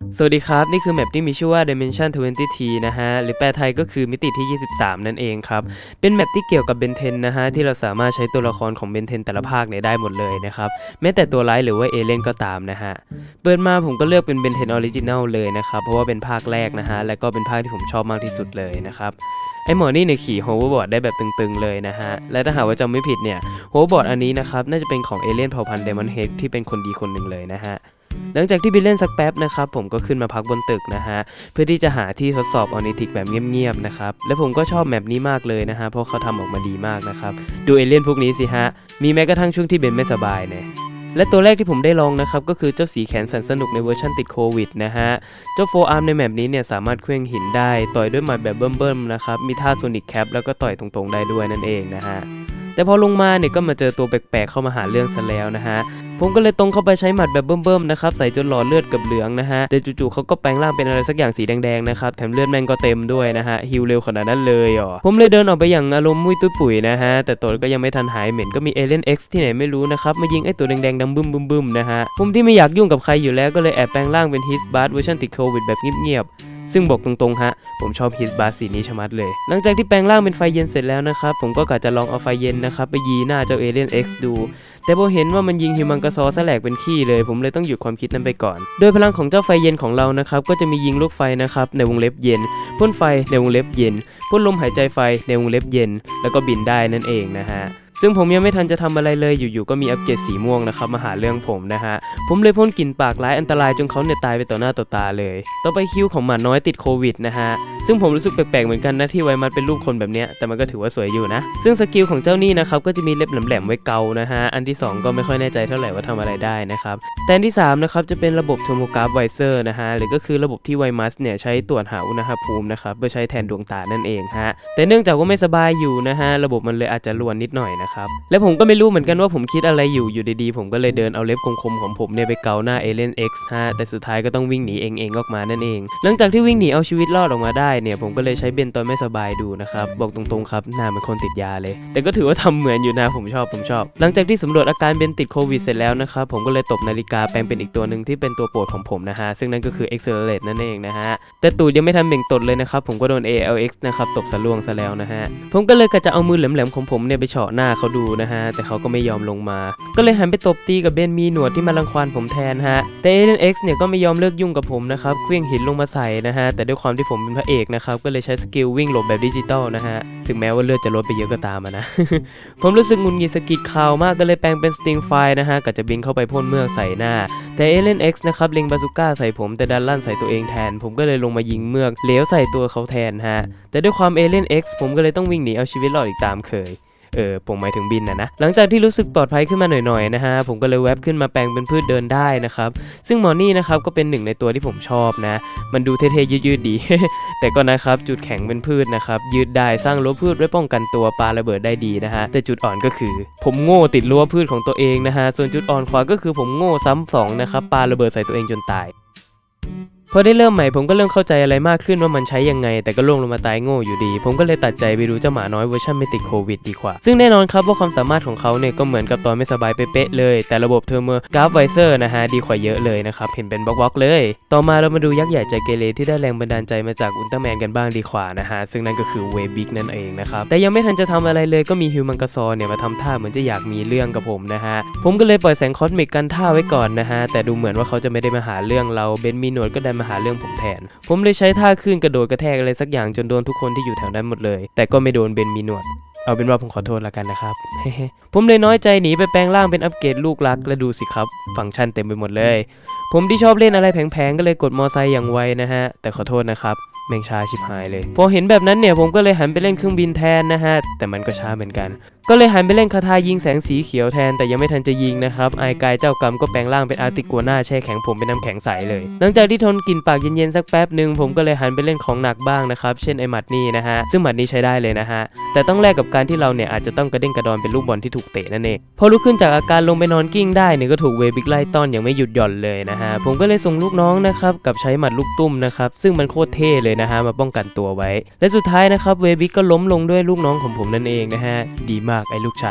สวัสดีครับนี่คือแมปที่มีชื่อว่า Dimension 20T นะฮะหรือแปลไทยก็คือมิติที่23นั่นเองครับเป็นแมปที่เกี่ยวกับเบนเทนนะฮะที่เราสามารถใช้ตัวละครของเบนเทนแต่ละภาคเนี่ยได้หมดเลยนะครับแม้แต่ตัวร้ายหรือว่าเอเลี่ยนก็ตามนะฮะเปิดมาผมก็เลือกเป็นเบนเทนออริจินัลเลยนะครับเพราะว่าเป็นภาคแรกนะฮะและก็เป็นภาคที่ผมชอบมากที่สุดเลยนะครับไอหมอนี่เนี่ยขี่โฮเวอร์บอร์ดได้แบบตึงๆเลยนะฮะและถ้าหากว่าจำไม่ผิดเนี่ยโฮเวอร์บอร์ดอันนี้นะครับน่าจะเป็นของเอเลี่ยนเผ่าพันธุ์เดมอนเฮดที่เป็นคนดีคนหนึ่งเลยนะฮะหลังจากที่ไปเล่นสักแป๊บนะครับผมก็ขึ้นมาพักบนตึกนะฮะเพื่อที่จะหาที่ทดสอบออร์นิทิกแบบเงียบๆนะครับและผมก็ชอบแมปนี้มากเลยนะฮะเพราะเขาทำออกมาดีมากนะครับดูเอเลี่ยนพวกนี้สิฮะมีแม้กระทั่งช่วงที่เบนไม่สบายเนี่ยและตัวแรกที่ผมได้ลองนะครับก็คือเจ้าสีแขนแสนสนุกในเวอร์ชันติดโควิดนะฮะเจ้าโฟอาร์มในแมปนี้เนี่ยสามารถเคลื่อนหินได้ต่อยด้วยหมัดแบบเบิ่มๆนะครับมีท่าโซนิกแคปแล้วก็ต่อยตรงๆได้ด้วยนั่นเองนะฮะแต่พอลงมาเนี่ยก็มาเจอตัวแปลกๆเข้ามาหาเรื่องซะแล้วนะฮะผมก็เลยตรงเข้าไปใช้หมัดแบบเบิ่มๆนะครับใส่จนหลอดเลือดกับเหลืองนะฮะแต่จู่ๆเขาก็แปลงร่างเป็นอะไรสักอย่างสีแดงๆนะครับแถมเลือดแม่งก็เต็มด้วยนะฮะฮิวเร็วขนาดนั้นเลยผมเลยเดินออกไปอย่างอารมณ์มุ้ยตุ้ยปุ๋ยนะฮะแต่ตัวก็ยังไม่ทันหายเหม็นก็มีเอเลี่ยน X ที่ไหนไม่รู้นะครับมายิงไอตัวแดงๆดังบึ้มๆนะฮะผมที่ไม่อยากยุ่งกับใครอยู่แล้วก็เลยแอบแปลงร่างเป็นฮิสบาร์เวอร์ชันติดโควิดแบบเงียบซึ่งบอกตรงๆฮะผมชอบฮิสบาร์สีนี้ชะมัดเลยหลังจากที่แปลงร่างเป็นไฟเย็นเสร็จแล้วนะครับผมก็กะจะลองเอาไฟเย็นนะครับไปยีหน้าเจ้าเอเลี่ยน X ดูแต่พอเห็นว่ามันยิงฮิวมังกาซอแสลกเป็นขี้เลยผมเลยต้องหยุดความคิดนั้นไปก่อนโดยพลังของเจ้าไฟเย็นของเรานะครับก็จะมียิงลูกไฟนะครับในวงเล็บเย็นพ่นไฟในวงเล็บเย็นพ่นลมหายใจไฟในวงเล็บเย็นแล้วก็บินได้นั่นเองนะฮะซึ่งผมยังไม่ทันจะทำอะไรเลยอยู่ๆก็มีอัปเกรดสีม่วงนะครับมาหาเรื่องผมนะฮะผมเลยพ่นกลิ่นปากร้ายอันตรายจนเขาเนี่ยตายไปต่อหน้าต่อตาเลยต่อไปคิวของหมาน้อยติดโควิดนะฮะซึ่งผมรู้สึกแปลกๆเหมือนกันนะที่ไวมัดเป็นรูปคนแบบเนี้ยแต่มันก็ถือว่าสวยอยู่นะซึ่งสกิลของเจ้านี่นะครับก็จะมีเล็บแหลมๆไว้เกานะฮะอันที่2ก็ไม่ค่อยแน่ใจเท่าไหร่ว่าทำอะไรได้นะครับแต่อันที่3นะครับจะเป็นระบบเทอร์โมกราฟไวเซอร์นะฮะหรือก็คือระบบที่ไวมัสเนี่ยใช้ตรวจหาอุณหภูมินะครับเพื่อใช้แทนดวงตานั่นเองฮะแต่เนื่องจากว่าไม่สบายอยู่นะฮะระบบมันเลยอาจจะรวนนิดหน่อยนะครับและผมก็ไม่รู้เหมือนกันว่าผมคิดอะไรอยู่ดีๆผมก็เลยเดินเอาเล็บคมๆของผมเนี่ยไปเกาหน้าเอเลี่ยน X ฮะแต่สุดท้ายก็ต้องวิ่งหนีเองออกมานั่นเองหลังจากที่วิ่งหนีเอาชีวิตรอดออกมาได้เนี่ยผมก็เลยใช้เบนตอนไม่สบายดูนะครับบอกตรงๆครับหน้าเหมือนคนติดยาเลยแต่ก็ถือว่าทำเหมือนอยู่นะผมชอบหลังจากที่สำรวจอาการเบนติดโควิดเสร็จแล้วนะครับผมก็เลยตบนาฬิกาแปลงเป็นอีกตัวหนึ่งที่เป็นตัวโปรดของผมนะฮะซึ่งนั่นก็คือ Accelerate นั่นเองนะฮะแต่ตูดยังไม่ทันเบ่งตดเลยนะครับผมก็โดน ALX นะครับตบสะล่วงซะแล้วนะฮะผมก็เลยกะจะเอามือแหลมๆของผมเนี่ยไปเฉาะหน้าเขาดูนะฮะแต่เขาก็ไม่ยอมลงมาก็เลยหันไปตบตีกับเบนมีหนวดที่มารังควานผมแทนฮะแต่ Alien X เนี่ยก็ไม่ยอมเลิกยุ่งกับผมนะครับเคลื่องหินลงมาใส่นะฮะแต่ด้วยความที่ผมเป็นพระเอกนะครับก็เลยใช้สกิลวิ่งหลบแบบดิจิตอลนะฮะถึงแม้ว่าเลือดจะลดไปเยอะก็ตามนะ ผมรู้สึกงุนงิดสะกิดข่าวมากก็เลยแปลงเป็นสติงไฟนะฮะก็จะบินเข้าไปพ่นเมือกใส่หน้าแต่ Alien X นะครับเล็งบาซูก้าใส่ผมแต่ดันลั่นใส่ตัวเองแทนผมก็เลยลงมายิงเมือกเหลวใส่ตัวเขาแทนฮะแต่ด้วยความ Alien X ผมก็เลยต้องวิ่งหนีเอาชีวิตรอดอีกตามเคยผมหมายถึงบินนะหลังจากที่รู้สึกปลอดภัยขึ้นมาหน่อยๆนะฮะผมก็เลยแวบขึ้นมาแปลงเป็นพืชเดินได้นะครับซึ่งหมอนี่นะครับก็เป็นหนึ่งในตัวที่ผมชอบนะมันดูเท่ๆยืดๆดี แต่ก็นะครับจุดแข็งเป็นพืชนะครับยืดได้สร้างรั้วพืชไว้ป้องกันตัวปาระเบิดได้ดีนะฮะแต่จุดอ่อนก็คือผมโง่ติดรั้วพืชของตัวเองนะฮะส่วนจุดอ่อนขวาก็คือผมโง่ซ้ำ2นะครับปาระเบิดใส่ตัวเองจนตายพอได้เริ่มใหม่ผมก็เริ่มเข้าใจอะไรมากขึ้นว่ามันใช้ยังไงแต่ก็ล่วงลงมาตายโง่อยู่ดีผมก็เลยตัดใจไปดูเจ้าหมาน้อยเวอร์ชันไม่ติดโควิดดีกว่าซึ่งแน่นอนครับว่าความสามารถของเขาเนี่ยก็เหมือนกับตอนไม่สบายเป๊ะๆเลยแต่ระบบเทอร์โมกราฟไวเซอร์นะฮะดีกว่าเยอะเลยนะครับเห็นเป็นบล็อกๆเลยต่อมาเรามาดูยักษ์ใหญ่ใจเกเรที่ได้แรงบันดาลใจมาจากอุลตร้าแมนกันบ้างดีกว่านะฮะซึ่งนั่นก็คือเวบิกนั่นเองนะครับแต่ยังไม่ทันจะทำอะไรเลยก็มีฮิวมังกาซอเนี่ยมาทำท่าเหมือนจะอยากมีเรื่องกับผมนะฮะผมก็เลยปล่อยแสงคอสมิกกันท่าไว้ก่อนนะฮะแต่ดูเหมือนว่าเขาจะไม่ได้มาหาเรื่องเราเบนมีหนวดก็ได้มาหาเรื่องผมแทนผมเลยใช้ท่าขึ้นกระโดดกระแทกอะไรสักอย่างจนโดนทุกคนที่อยู่แถวนั้นหมดเลยแต่ก็ไม่โดนเบนมีหนวดเอาเป็นว่าผมขอโทษละกันนะครับ ผมเลยน้อยใจหนีไปแปลงร่างเป็นอัปเกรดลูกรักและดูสิครับฟังก์ชันเต็มไปหมดเลยผมที่ชอบเล่นอะไรแผงๆก็เลยกดมอไซค์อย่างไวนะฮะแต่ขอโทษนะครับแม่งช้าชิบหายเลยพอเห็นแบบนั้นเนี่ยผมก็เลยหันไปเล่นเครื่องบินแทนนะฮะแต่มันก็ช้าเหมือนกันก็เลยหันไปเล่นคาถายิงแสงสีเขียวแทนแต่ยังไม่ทันจะยิงนะครับไอกายเจ้ากรรมก็แปลงร่างเป็นอาร์ติกัวน่าแช่แข็งผมเป็นน้ำแข็งใสเลยหลังจากที่ทนกลิ่นปากเย็นๆสักแป๊บหนึ่งผมก็เลยหันไปเล่นของหนักบ้างนะครับเช่นไอหมัดนี่นะฮะซึ่งหมัดนี้ใช้ได้เลยนะฮะแต่ต้องแลกกับการที่เราเนี่ยอาจจะต้องกระเด้งกระดอนเป็นลูกบอลที่ถูกเตะนั่นเองพอลุกขึ้นจากอาการลงไปนอนกิ้งได้เนี่ยก็ถูกเวบิกไล่ต้อนอย่างไม่หยุดหย่อนเลยนะฮะผมก็เลยส่งลูกน้องนะครับกับใช้หมัดลูกตุ้มนะครับซึ่งมันโคตรเท่เลยนะฮะมาป้องกันตัวไว้และสุดท้ายนะครับเวบิกก็ล้มลงด้วยลูกน้องของผมนั่นเองนะฮะดีมากไอ้ลูกชาย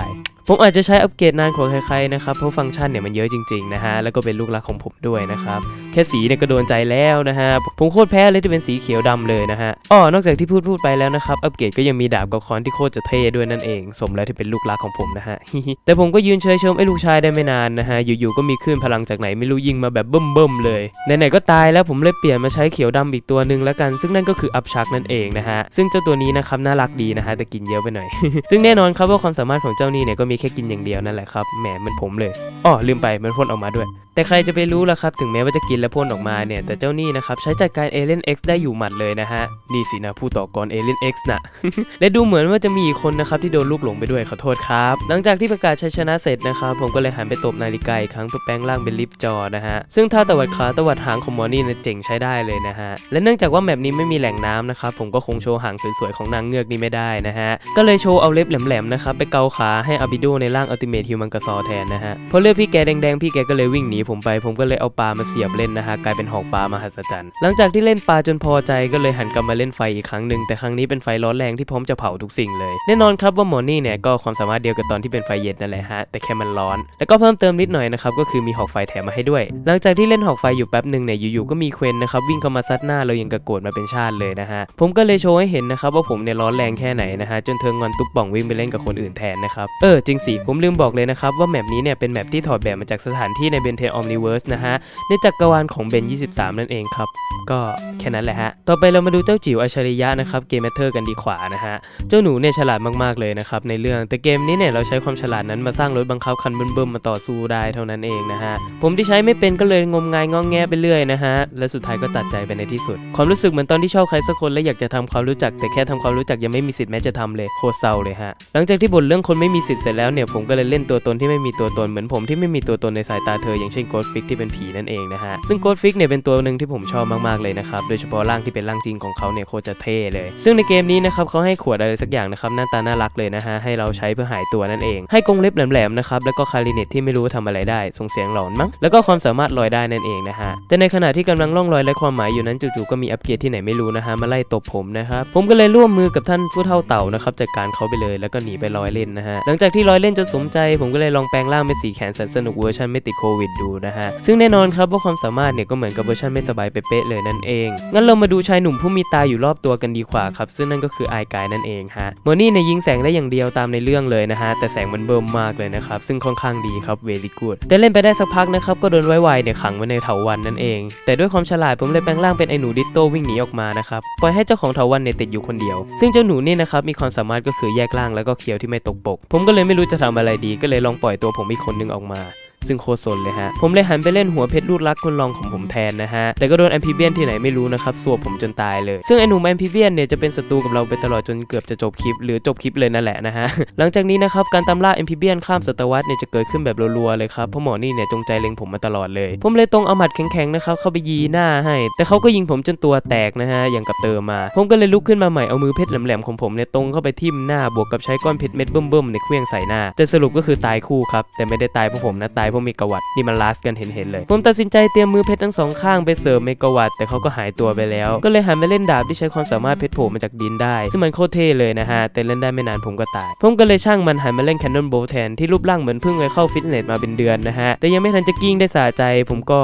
ผมอาจจะใช้อัปเกรดนานกว่าใครๆนะครับเพราะฟังก์ชันเนี่ยมันเยอะจริงๆนะฮะแล้วก็เป็นลูกรักของผมด้วยนะครับแค่สีเนี่ยก็โดนใจแล้วนะฮะผมโคตรแพ้เลยที่เป็นสีเขียวดำเลยนะฮะนอกจากที่พูดไปแล้วนะครับอัปเกรดก็ยังมีดาบกับค้อนที่โคตรจะเท่ด้วยนั่นเองสมแล้วที่เป็นลูกรักของผมนะฮะ แต่ผมก็ยืนเฉยชมไอ้ลูกชายได้ไม่นานนะฮะอยู่ๆก็มีคลื่นพลังจากไหนไม่รู้ยิงมาแบบเบิ่มๆเลยไหนๆก็ตายแล้วผมเลยเปลี่ยนมาใช้เขียวดำอีกตัวหนึ่งแล้วกันซึ่งนั่นก็คืออัพชักนั่นเองนะฮะซึ่งเจ้าตัวนี้นะครับน่ารักดีนะฮะแต่กินเยอะไปหน่อย ซึ่งแน่นอนครับว่าความสามารถของเจ้านี่เนี่ยก็มีแค่กินอย่างเดียวนั่นแหละครับแหมมันผมเลยลืมไปมันพ่นออกมาด้วยแต่ใครจะไปรู้ล่ะครับถึงแม้ว่าจะกินและพ่นออกมาเนี่ยแต่เจ้านี่นะครับใช้จัดการเอเลี่ยน X ได้อยู่หมัดเลยนะฮะนี่สินะผู้ต่อกรเอเลี่ยน X นะ และดูเหมือนว่าจะมีอีกคนนะครับที่โดนลูกหลงไปด้วยขอโทษครับหลังจากที่ประกาศชัยชนะเสร็จนะครับผมก็เลยหันไปตบนาฬิกาอีกครั้งเพื่อแปลงร่างเป็นลิฟต์จอนะฮะซึ่งท่าตวัดขาตวัดหางของมอนี่เนี่ยเจ๋งใช้ได้เลยนะฮะและเนื่องจากว่าแมปนี้ไม่มีแหล่งน้ำนะครับผมก็คงโชว์หางสวยๆของนางเงือกนี้ไม่ได้นะฮะก็เลยโชว์เอาเล็บแหลมๆนะครับไปเกาขาให้อาบิโดในร่างอัลติเมทฮิวแมนกระซอแทนนะฮะพอเลือดพี่แกแดงๆพี่แกก็เลยวิ่งหนีผมไปผมก็เลยเอาปลามาเสียบเล่นนะฮะกลายเป็นหอกปลามหัศจรรย์หลังจากที่เล่นปลาจนพอใจก็เลยหันกลับมาเล่นไฟอีกครั้งหนึ่งแต่ครั้งนี้เป็นไฟร้อนแรงที่พร้อมจะเผาทุกสิ่งเลยแน่นอนครับว่าหมอนี่เนี่ยก็ความสามารถเดียวกับตอนที่เป็นไฟเย็นนั่นแหละฮะแต่แค่มันร้อนแล้วก็เพิ่มเติมนิดหน่อยนะครับก็คือมีหอกไฟแถมมาให้ด้วยหลังจากที่เล่นหอกไฟอยู่แป๊บหนึ่งเนี่ยอยู่ๆก็มีเควนนะครับวิ่งเข้ามาซัดหน้าเรายังกระโกรธมาเป็นชาติเลยนะฮะผมก็เลยโชว์ให้เห็นนะครับว่าผมเนี่ยร้อนแรงแค่ไหนนะฮะจนเธองอนตุ๊บป่องวิ่งไปเล่นกับคนอื่นแทนนะครับจริงสิผมลืมบอกเลยนะครับว่าแมปนี้เนี่ยเป็นแมปที่ถอดแบบมาจากสถานที่ในเบนเทนออมนิเวิร์สนะฮะในจักรวาลของเบน23นั่นเองครับก็แค่นั้นแหละฮะต่อไปเรามาดูเจ้าจิ๋วอัจฉริยะนะครับเกมแมทเทอร์กันดีกว่านะฮะเจ้าหนูเนี่ยฉลาดมากๆเลยนะครับในเรื่องแต่เกมนี้เนี่ยเราใช้ความฉลาดนั้นมาสร้างรถบังคับคันเบิ่มๆมาต่อสู้ได้เท่านั้นเองนะฮะผมที่ใช้ไม่เป็นก็เลยงมงายงอแงไปเรื่อยนะฮะและสุดท้ายก็ตัดใจไปในที่สุดความรู้สึกเหมือนตอนที่ชอบใครสักคนและอยากจะทำความรู้จักแต่แค่ทำความรู้จักยังไม่มีสิทธิ์แม้จะทำเลยโคตรเศร้าเลยฮะหลังจากที่บ่นเรื่องคนไม่มีสิทธิ์เสร็จแล้วเนี่ยผมก็เลยเล่นตัวตนที่ไม่มีตัวตนเหมือนผมที่ไม่มีตัวตนในสายตาเธออย่างเช่นโกดฟิกที่เป็นผีนั่นเองนะฮะซึ่งโกดฟิกเนี่ยเป็นตัวหนึ่งที่ผมชอบมากๆเลยนะครับโดยเฉพาะร่างที่เป็นร่างจริงของเขาเนี่ยโคตรจะเท่เลยซึ่งในเกมนี้นะครับเขาให้ขวดอะไรสักอย่างนะครับหน้าตาน่ารักเลยนะฮะให้เราใช้เพื่อหายตัวนั่นเองให้กรงเล็บแหลมๆนะครับแล้วก็คาริเนตที่ไม่รู้ทำอะไรได้ส่งเสียงหลอนมั้งแล้วก็ความสามารถลอยได้นั่นเองนะฮะแต่ในขณะที่กำลังล่องลอยและความหมายอยู่นั้นจู่ๆก็มีอัปเกรดที่ไหนไม่รู้นะฮะมาไล่ตบผมนะครับผมก็เลยร่วมมือกับท่านผู้เฒ่าเต่านะครับจัดการเขาไปเลยแล้วก็หนีไปลอยเล่นนะฮะหลังจากที่ลอยเล่นจนสมใจผมก็เลยลองแปลงร่างเป็นสีแขนแสนสนุกเวอร์ชันไม่ติดโควิดดูนะฮะซึ่งแน่นอนครับว่าความสามารถเนี่ยก็เหมือนกับเวอร์ชันไม่สบายเป๊ะๆเลยนั่นเองงั้นเรามาดูชายหนุ่มผู้มีตาอยู่รอบตัวกันดีกว่าครับซึ่งนั่นก็คือไอกายนั่นเองฮะโมนี่เนี่ยยิงแสงได้อย่างเดียวตามในเรื่องเลยนะฮะแต่แสงมันเบิ่มมากเลยนะครับซึ่งค่อนข้างดีครับเวลี่กูดแต่เล่นไปได้สักพักนะครับก็โดนไวๆเนี่ยขังไว้ในเถาวัลย์นั่นเองแต่ด้วยความฉลาดผมเลยแปลงร่างเป็นไอหนูดิโต้วิ่งหนีออกมานะครับปล่อยให้เจ้าของเถาวัลย์เนี่ยติดอยู่คนเดียวซึ่งเจ้าหนูนี่นะครับมีความสามารถก็คือแยกร่างแล้วก็เคี้ยวที่ไม่ตกปกผมก็เลยไม่รู้จะทำอะไรดีก็เลยลองปล่อยตัวผมอีกคนนึงออกมาซึ่งโคตรสนเลยฮะผมเลยหันไปเล่นหัวเพชรลูกรักคนรองของผมแทนนะฮะแต่ก็โดนแอมพิเบียนที่ไหนไม่รู้นะครับสวบผมจนตายเลยซึ่งไอหนุ่มแอมพิเบียนเนี่ยจะเป็นศัตรูกับเราไปตลอดจนเกือบจะจบคลิปหรือจบคลิปเลยนั่นแหละนะฮะ หลังจากนี้นะครับการตามล่าแอมพิเบียนข้ามศตวรรษเนี่ยจะเกิดขึ้นแบบรัวๆเลยครับเพราะหมอนี่เนี่ยจงใจเล็งผมมาตลอดเลยผมเลยตรงเอาหมัดแข็งๆนะครับเข้าไปยีหน้าให้แต่เขาก็ยิงผมจนตัวแตกนะฮะอย่างกับเติมมาผมก็เลยลุกขึ้นมาใหม่เอามือเพชรแหลมๆของผมเนี่ยตรงเข้าไปทิ่มหน้าบวกกับใช้ก้อนเพชรเม็ดเบิ่มๆในเครื่องใส่หน้าแต่สรุปก็คือตายคู่ครับแต่ไม่ได้ตายเพราะผมนะตายเพราะมีกวัดนี่มันลาสกันเห็นเลยผมตัดสินใจเตรียมมือเพชรทั้งสองข้างไปเสริมเมกะวัตต์แต่เขาก็หายตัวไปแล้วก็เลยหันไปเล่นดาบที่ใช้ความสามารถเพชรโผล่มาจากดินได้ซึ่งมันโคตรเท่เลยนะฮะแต่เล่นได้ไม่นานผมก็ตายผมก็เลยช่างมันหันมาเล่นแคนนอนโบว์แทนที่รูปร่างเหมือนเพิ่งไปเข้าฟิตเนสมาเป็นเดือนนะฮะแต่ยังไม่ทันจะกิ้งได้สะใจผมก็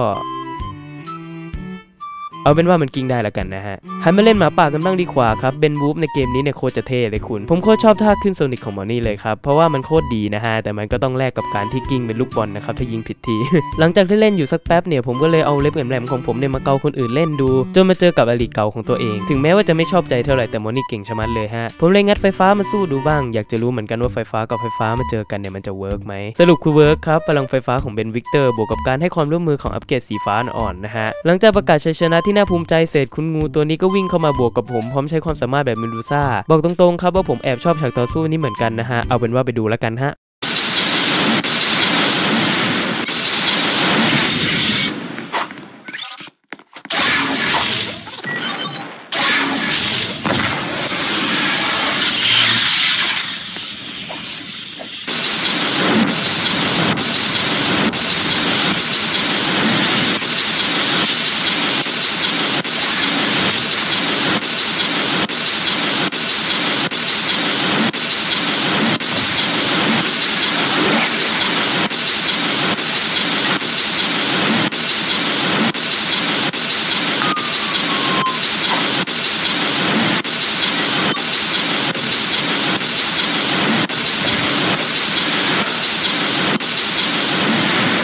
เอาเป็นว่ามันกิ้งได้แล้วกันนะฮะหันมาเล่นหมาป่ากันบ้างดีกว่าครับเบนวูฟในเกมนี้เนี่ยโคตรจะเท่เลยคุณผมโคตรชอบท่าขึ้นโซนิกของมอนี่เลยครับเพราะว่ามันโคตรดีนะฮะแต่มันก็ต้องแลกกับการที่กิ้งเป็นลูกบอลนะครับถ้ายิงผิดที หลังจากที่เล่นอยู่สักแป๊บเนี่ยผมก็เลยเอาเล็บแหลมๆของผมเนี่ยมาเกาคนอื่นเล่นดูจนมาเจอกับอลิเก่าของตัวเองถึงแม้ว่าจะไม่ชอบใจเท่าไหร่แต่มอนี่เก่งชะมัดเลยฮะผมเลยงัดไฟฟ้ามาสู้ดูบ้างอยากจะรู้เหมือนกันว่าไฟฟ้ากับไฟฟ้ามาเจอกันเนี่ยมันจะเวิร์กไหมสรุปคือเวิร์กครับพลังไฟฟ้าของเบนวิกเตอร์บวกกับการให้ความร่วมมือของอัปเกรดสีฟ้าอ่อนๆนะฮะหลังจากประกาศชัยชนะที่น่าภูมิใจเสร็จคุณงูตัวนี้ก็วิ่งเข้ามาบวกกับผมพร้อมใช้ความสามารถแบบเมดูซ่าบอกตรงๆครับว่าผมแอบชอบฉากต่อสู้นี้เหมือนกันนะฮะเอาเป็นว่าไปดูแล้วกันฮะ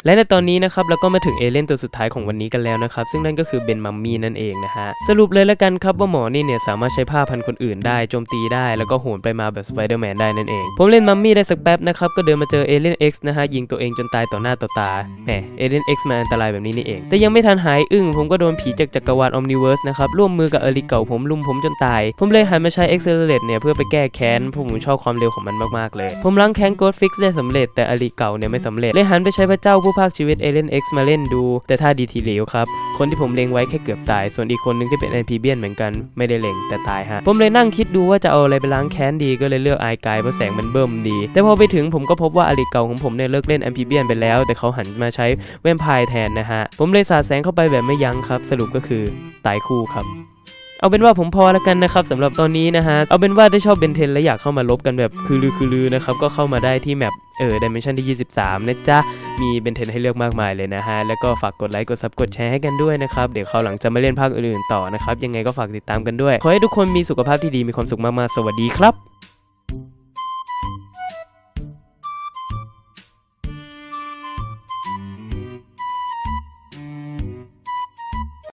และในตอนนี้นะครับเราก็มาถึงเอเลี่ยนตัวสุดท้ายของวันนี้กันแล้วนะครับซึ่งนั่นก็คือเบนมัมมี่นั่นเองนะฮะสรุปเลยแล้วกันครับว่าหมอนี่เนี่ยสามารถใช้ผ้าพันคนอื่นได้โจมตีได้แล้วก็โหนไปมาแบบสไปเดอร์แมนได้นั่นเองผมเล่นมัมมี่ได้สักแป๊บนะครับก็เดินมาเจอเอเลี่ยน X นะฮะยิงตัวเองจนตายต่อหน้าต่อตาแหมเอเลี่ยน X มันอันตรายแบบนี้นี่เองแต่ยังไม่ทันหายอึ้งผมก็โดนผีจากจักรวาลออมนิเวิร์สนะครับร่วมมือกับอลิเก่าผมลุมผมจนตายผมเลยหันมาใช้ Accelerate เนี่ยเพื่อไปแก้แค้นเพราะผมชอบความเร็วของมันมากๆเลยผมล้างแค้น Ghost Fix ได้สำเร็จแต่อลิเก่าเนี่ยไม่สำเร็จเลยหันไปใช้พระเจ้าผู้พากชีวิตเอเลี่ยน X มาเล่นดูแต่ท่าดีทีเหลวครับคนที่ผมเล็งไว้แค่เกือบตายส่วนอีกคนนึงที่เป็นแอมพีเบียนเหมือนกันไม่ได้เล็งแต่ตายฮะผมเลยนั่งคิดดูว่าจะเอาอะไรไปล้างแค้นดีก็เลยเลือกไอายกายเพราะแสงมันเบิ่มดีแต่พอไปถึงผมก็พบว่าอลิเก่าของผมเนี่ยเลิกเล่นแอมพีเบียนไปแล้วแต่เขาหันมาใช้แวมไพร์แทนนะฮะผมเลยสาดแสงเข้าไปแบบไม่ยั้งครับสรุปก็คือตายคู่ครับเอาเป็นว่าผมพอแล้วกันนะครับสำหรับตอนนี้นะฮะเอาเป็นว่าถ้าชอบเบนเทนและอยากเข้ามาลบกันแบบคือลือนะครับก็เข้ามาได้ที่แมปDimension ที่23นะจ๊ะมีเบนเทนให้เลือกมากมายเลยนะฮะแล้วก็ฝากกดไลค์กดซับกดแชร์ให้กันด้วยนะครับเดี๋ยวคราวหลังจะมาเล่นภาคอื่นๆต่อนะครับยังไงก็ฝากติดตามกันด้วยขอให้ทุกคนมีสุขภาพที่ดีมีความสุขมากๆสวัสดีครับ